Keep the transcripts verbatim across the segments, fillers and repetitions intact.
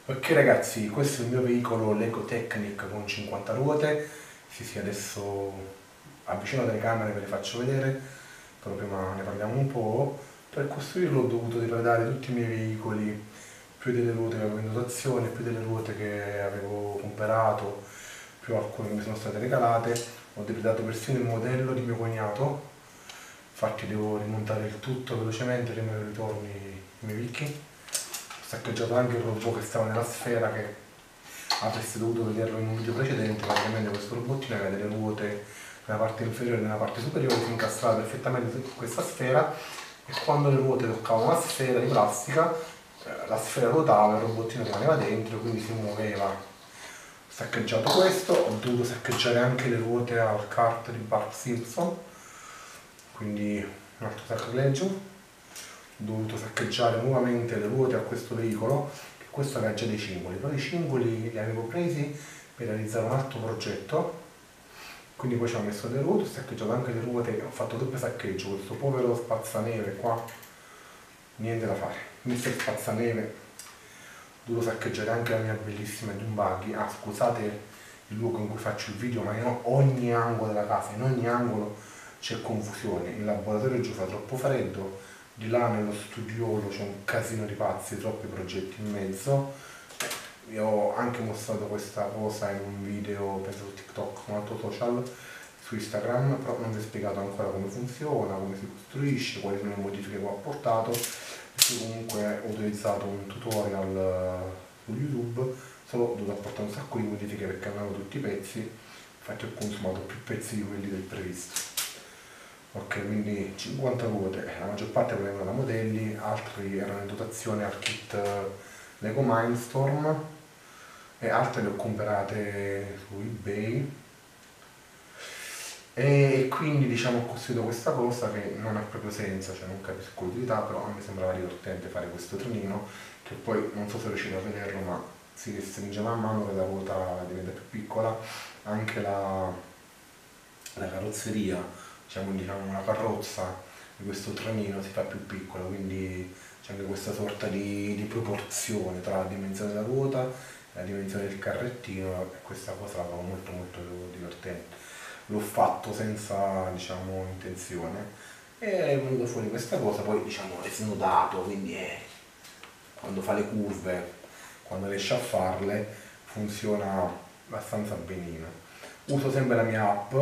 Ok ragazzi, questo è il mio veicolo Lego Technic con cinquanta ruote. Sì sì, adesso avvicino le telecamere e ve le faccio vedere, però prima ne parliamo un po'. Per costruirlo ho dovuto depredare tutti i miei veicoli, più delle ruote che avevo in dotazione, più delle ruote che avevo comprato, più alcune che mi sono state regalate. Ho depredato persino il modello di mio cognato, infatti devo rimontare il tutto velocemente prima che ritorni i miei picchi. Ho saccheggiato anche il robot che stava nella sfera, che avreste dovuto vederlo in un video precedente. Praticamente questo robottino aveva delle ruote nella parte inferiore e nella parte superiore, si incastrava perfettamente su questa sfera e quando le ruote toccavano la sfera di plastica, eh, la sfera ruotava, il robottino rimaneva dentro, quindi si muoveva. Ho saccheggiato questo, ho dovuto saccheggiare anche le ruote al kart di Bart Simpson, quindi un altro saccheggio. Ho dovuto saccheggiare nuovamente le ruote a questo veicolo, che questo aveva già dei cingoli, però i cingoli li avevo presi per realizzare un altro progetto, quindi poi ci ho messo le ruote, ho saccheggiato anche le ruote, ho fatto doppio saccheggio. Questo povero spazzaneve qua, niente da fare, mister Spazzaneve. Ho dovuto saccheggiare anche la mia bellissima Dune Buggy. Ah, scusate il luogo in cui faccio il video, ma in ogni angolo della casa, in ogni angolo c'è confusione. Il laboratorio giù fa troppo freddo, di là nello studiolo c'è un casino di pazzi, troppi progetti in mezzo. Vi ho anche mostrato questa cosa in un video, penso su TikTok, un altro social, su Instagram, però non vi ho spiegato ancora come funziona, come si costruisce, quali sono le modifiche che ho apportato, perché comunque ho utilizzato un tutorial su YouTube, solo ho dovuto apportare un sacco di modifiche perché avevano tutti i pezzi, infatti ho consumato più pezzi di quelli del previsto. Ok, quindi cinquanta ruote, la maggior parte venivano da modelli, altri erano in dotazione al kit Lego Mindstorm e altre le ho comprate su eBay. E quindi diciamo ho costruito questa cosa che non ha proprio senso, cioè non capisco l'utilità, però a me sembrava divertente fare questo trenino, che poi non so se riuscite a vederlo, ma si restringe man mano che la ruota diventa più piccola, anche la, la carrozzeria, diciamo, diciamo una carrozza di questo trenino si fa più piccola, quindi c'è anche questa sorta di, di proporzione tra la dimensione della ruota e la dimensione del carrettino, e questa cosa la trovo molto molto divertente. L'ho fatto senza, diciamo, intenzione e è venuta fuori questa cosa, poi diciamo è snodato, quindi è, quando fa le curve, quando riesce a farle, funziona abbastanza benino. Uso sempre la mia app,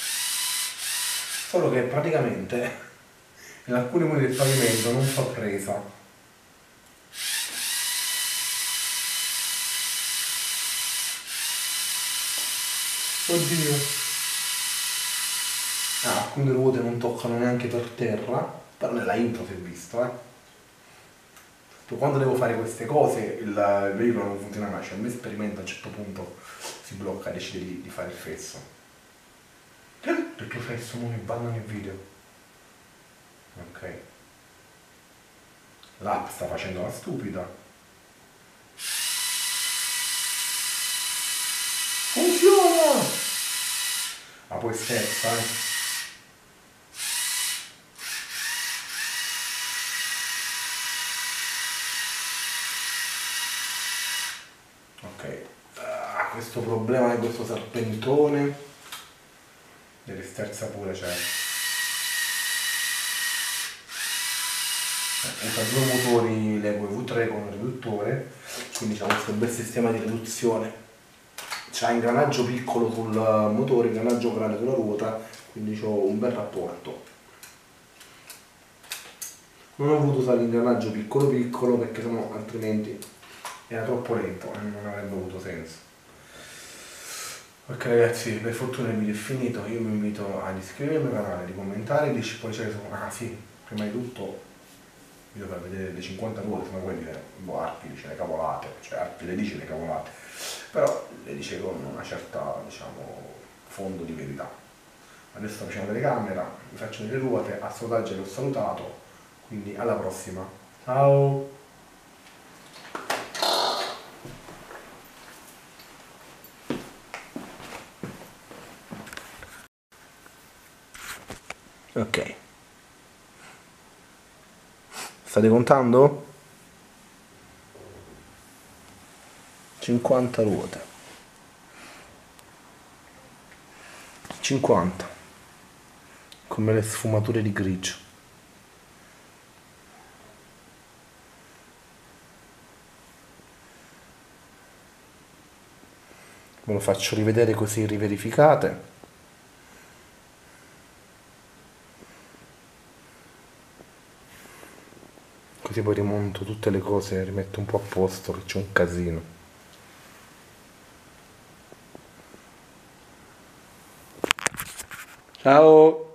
solo che praticamente in alcuni punti del pavimento non fa presa. Oddio! Ah, alcune ruote non toccano neanche per terra, però nella intro si è visto, eh. Quando devo fare queste cose il, il veicolo non funziona mai, cioè il mio esperimento a un certo punto si blocca e decide di, di fare il fesso. Detto fesso, non mi bannano il video. Ok. L'app sta facendo la stupida. Funziona! Ma poi scherza, eh. Ok, ah, questo problema di questo serpentone deve sterza pure, cioè usa due motori Lego V tre con un riduttore, quindi c'è questo bel sistema di riduzione. C'ha ingranaggio piccolo sul motore, ingranaggio grande sulla ruota, quindi ho un bel rapporto. Non ho voluto usare l'ingranaggio piccolo piccolo perché sennò altrimenti era troppo lento e non avrebbe avuto senso. Ok ragazzi, per fortuna il video è finito, io vi invito ad iscrivervi al mio canale, di commentare, di pollice su... Ah sì, prima di tutto vi devo far vedere le cinquanta ruote, ma quelli dire, boh, Arpi dice le cavolate, cioè Arpi le dice le cavolate, però le dice con una certa, diciamo, fondo di verità. Adesso sto facendo la telecamera, vi faccio vedere le ruote, a salutaggio l'ho salutato, quindi alla prossima, ciao! Ok, state contando? cinquanta ruote, cinquanta, come le sfumature di grigio. Ve lo faccio rivedere così riverificate. Così poi rimonto tutte le cose, rimetto un po' a posto che c'è un casino. Ciao!